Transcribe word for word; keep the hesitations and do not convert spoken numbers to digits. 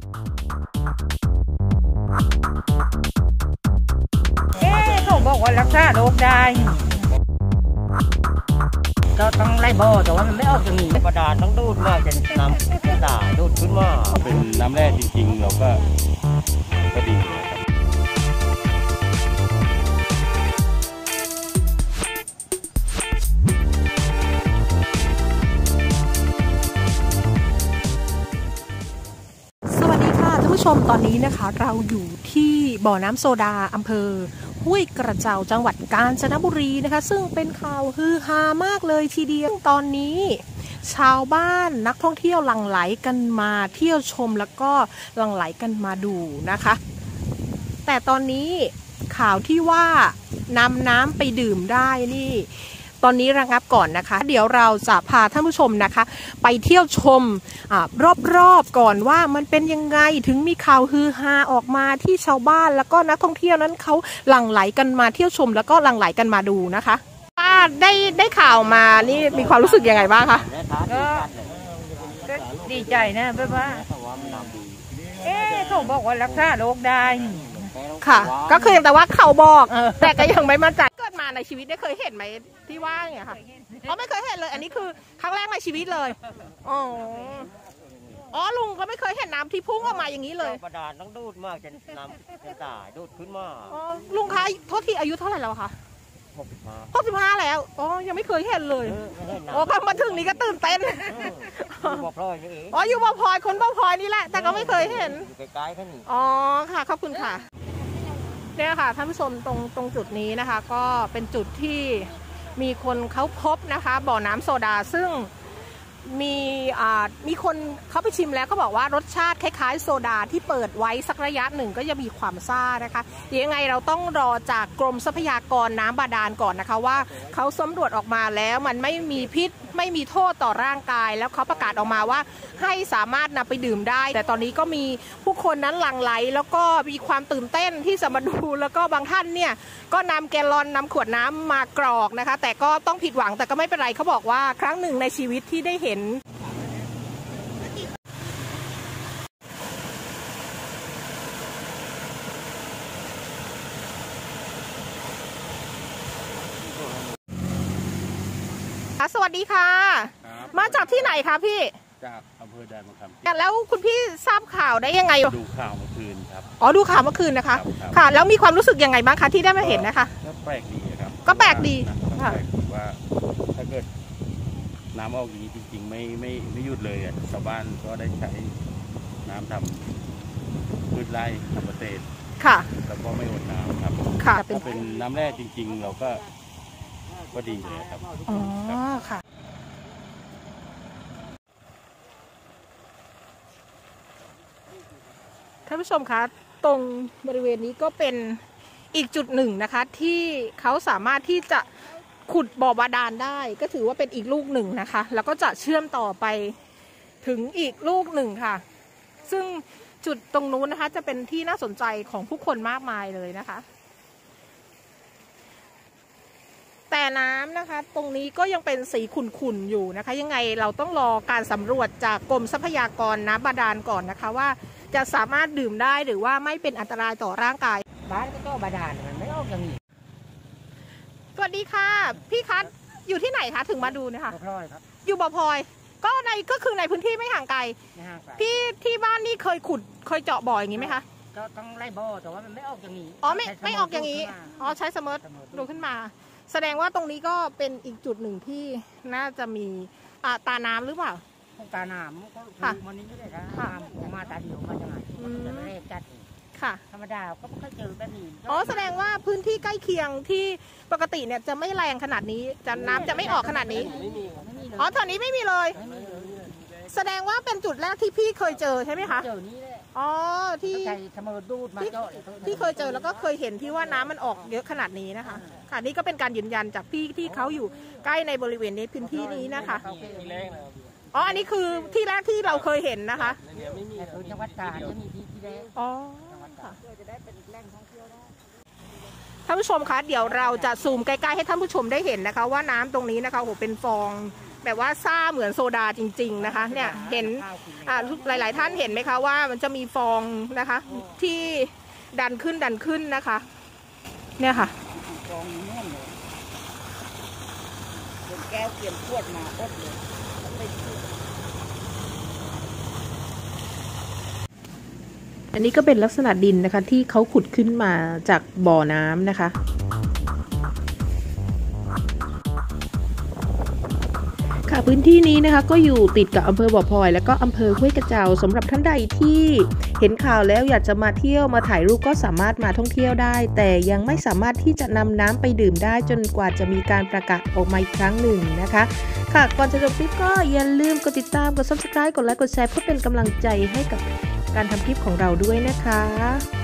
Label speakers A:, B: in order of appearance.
A: เอ๊ะเขาบอกว่ารักษาโรคได้ก็ต้องไล่บ่อแต่ว่ามันไม่ออกจากนี้กระดาษต้องดูดมาจะน้ำกระดาษดูดขึ้นมา
B: เป็นน้ำแร่จริงๆเราก็ก็ดี
C: สวัสดีค่ะท่านผู้ชมตอนนี้นะคะเราอยู่ที่บ่อน้ำโซดาอำเภอห้วยกระเจ้าจังหวัดกาญจนบุรีนะคะซึ่งเป็นข่าวฮือฮามากเลยทีเดียวตอนนี้ชาวบ้านนักท่องเที่ยวหลั่งไหลกันมาเที่ยวชมแล้วก็หลั่งไหลกันมาดูนะคะแต่ตอนนี้ข่าวที่ว่านำน้ำไปดื่มได้นี่ตอนนี้ระงับก่อนนะคะเดี๋ยวเราจะพาท่านผู้ชมนะคะไปเที่ยวชมรอบๆก่อนว่ามันเป็นยังไงถึงมีข่าวฮือฮาออกมาที่ชาวบ้านแล้วก็นักท่องเที่ยวนั้นเขาหลั่งไหลกันมาเที่ยวชมแล้วก็หลั่งไหลกันมาดูนะคะป้าได้ได้ข่าวมานี่มีความรู้สึกยังไงบ้างคะ
A: ก็ก็ดีใจนะเพราะว่าเอ๊ะเขาบอกว่ารักษาโรคได้
C: ค่ะก็คือแต่ว่าเขาบอกแต่ก็ยังไม่มั่นใจเกิดมาในชีวิตได้เคยเห็นไหมที่ว่าอย่างเงี้ยค่ะอ๋อไม่เคยเห็นเลยอันนี้คือครั้งแรกในชีวิตเลยอ๋ออ๋อลุงก็ไม่เคยเห็นน้ำที่พุ่งออกมาอย่างนี้เลย
A: กระดาษต้องดูดมากจะน้ำกระดาษดูดขึ้นมา
C: อ๋อลุงคะโทษทีอายุเท่าไหร่แล้วคะ
A: หกสิบห้า
C: หกสิบห้าแล้วอ๋อยังไม่เคยเห็นเลยอ๋อมาถึงนี้ก็ตื่นเต้น
A: บ่อพลอยนี่เอง
C: อ๋ออยู่บ่อพลอยคนบ่อพลอยนี่แหละแต่ก็ไม่เคยเห็น
A: อยู่ใกล้ๆแค่นี้
C: อ๋อค่ะขอบคุณค่ะเนี่ยค่ะท่านผู้ชมตรงตรงจุดนี้นะคะก็เป็นจุดที่มีคนเขาพบนะคะบ่อน้ำโซดาซึ่งมีอ่ามีคนเขาไปชิมแล้วเขาบอกว่ารสชาติคล้ายๆโซดาที่เปิดไว้สักระยะหนึ่งก็จะมีความซ่านะคะยังไงเราต้องรอจากกรมทรัพยากรน้ำบาดาลก่อนนะคะว่าเขาสำรวจออกมาแล้วมันไม่มีพิษไม่มีโทษต่อร่างกายแล้วเขาประกาศออกมาว่าให้สามารถนำไปดื่มได้แต่ตอนนี้ก็มีผู้คนนั้นหลั่งไหลแล้วก็มีความตื่นเต้นที่จะมาดูแล้วก็บางท่านเนี่ยก็นำแกลลอนนำขวดน้ำมากรอกนะคะแต่ก็ต้องผิดหวังแต่ก็ไม่เป็นไรเขาบอกว่าครั้งหนึ่งในชีวิตที่ได้เห็นสวัสดีค่ะมาจากที่ไหนคะพี่
B: จากอำเภอแดนมะขาม
C: แล้วคุณพี่ทราบข่าวได้ยังไง
B: ดูข่าวเมื่อคืนครับ
C: อ๋อดูข่าวเมื่อคืนนะคะค่ะแล้วมีความรู้สึกยังไงบ้างคะที่ได้มาเห็นนะคะ
B: ก็แปลกดีครับ
C: ก็แปลกดี
B: ค่ะว่าถ้าเกิดน้ำออกอย่างนี้จริงๆไม่ไม่ไม่หยุดเลยอ่ะชาวบ้านก็ได้ใช้น้ำทำพืชไร่ทำเกษตร
C: ค่ะ
B: แล้วก็ไม่อดน้ำครับ
C: ค่ะ
B: ถ้าเป็นน้ำแร่จริงๆเราก็ก็ดีเลยครับ
C: อ๋อค่ะท่านผู้ชมคะตรงบริเวณนี้ก็เป็นอีกจุดหนึ่งนะคะที่เขาสามารถที่จะขุดบ่อบาดาลได้ก็ถือว่าเป็นอีกลูกหนึ่งนะคะแล้วก็จะเชื่อมต่อไปถึงอีกลูกหนึ่งค่ะซึ่งจุดตรงนู้นนะคะจะเป็นที่น่าสนใจของผู้คนมากมายเลยนะคะแต่น้ำนะคะตรงนี้ก็ยังเป็นสีขุ่นๆอยู่นะคะยังไงเราต้องรอการสำรวจจากกรมทรัพยากรน้ำบาดาลก่อนนะคะว่าจะสามารถดื่มได้หรือว่าไม่เป็นอันตรายต่อร่างกาย
A: บ้านก็ต้องบาดาลมันไม่ออกอย่างนี้
C: สวัสดีค่ะพี่คัทอยู่ที่ไหนคะถึงมาดูนะคะ
A: บ่อพลอยครับ
C: อยู่บ่อพลอยก็ในก็คือในพื้นที่ไม่ห่างไกลพี่ที่บ้านนี่เคยขุดเคยเจาะบ่ออย่างนี้ไหมคะ
A: ก็ต้องไล่บ่อแต่ว่ามันไม่ออกอย่างนี้
C: อ๋อไม่ไม่ออกอย่างนี้อ๋อใช้สมิร์ทดูขึ้นมาแสดงว่าตรงนี้ก็เป็นอีกจุดหนึ่งที่น่าจะมีตาน้ำหรือเปล่า
A: ตาน้ำก็คือมันนี้ไม่ได้ค่ะมาตาเดียวมาจากไหนจะไม่ได้จัด
C: ค่ะ
A: ธรรมดาก็ไม่ค่อยเจอแบบนี้
C: อ๋อแสดงว่าพื้นที่ใกล้เคียงที่ปกติเนี่ยจะไม่แรงขนาดนี้จะน้ำจะไม่ออกขนาดนี้อ๋อตอนนี้ไม่มีเลยแสดงว่าเป็นจุดแรกที่พี่เคยเจอใช่ไหมคะ
A: เจอนี้แหละ
C: อ๋อที่ที่เคยเจอแล้วก็เคยเห็นที่ว่าน้ำมันออกเยอะขนาดนี้นะคะค่ะนี่ก็เป็นการยืนยันจากพี่ที่เขาอยู่ใกล้ในบริเวณนี้พื้นที่นี้นะคะอ๋ออันนี้คือที่แรกที่เราเคยเห็นนะคะ
A: ไม่มีคือจังหวัดกาญจะมีที่ที่แรก
C: อ๋อค่ะท่านผู้ชมคะเดี๋ยวเราจะซูมใกล้ๆให้ท่านผู้ชมได้เห็นนะคะว่าน้ำตรงนี้นะคะโอ้โหเป็นฟองแบบว่าซ่าเหมือนโซดาจริงๆนะคะเนี่ยเห็นอ่าหลายๆท่านเห็นไหมคะว่ามันจะมีฟองนะคะที่ดันขึ้นดันขึ้นนะคะเนี่ยค่ะ
A: ฟองน่วมเลยเป็นแก้วเตรียมขวดมาอดเลย
C: อันนี้ก็เป็นลักษณะดินนะคะที่เขาขุดขึ้นมาจากบ่อน้ำนะคะค่ะพื้นที่นี้นะคะก็อยู่ติดกับอำเภอบ่อพลอยและก็อำเภอห้วยกระเจ้าสำหรับท่านใดที่เห็นข่าวแล้วอยากจะมาเที่ยวมาถ่ายรูปก็สามารถมาท่องเที่ยวได้ แต่ยังไม่สามารถที่จะนำน้ำไปดื่มได้จนกว่าจะมีการประกาศออกมาอีกครั้งหนึ่งนะคะค่ะก่อนจะจบคลิปก็อย่าลืมกดติดตามกด ซับสไครบ์ กดไลค์กดแชร์เพื่อเป็นกำลังใจให้กับการทำคลิปของเราด้วยนะคะ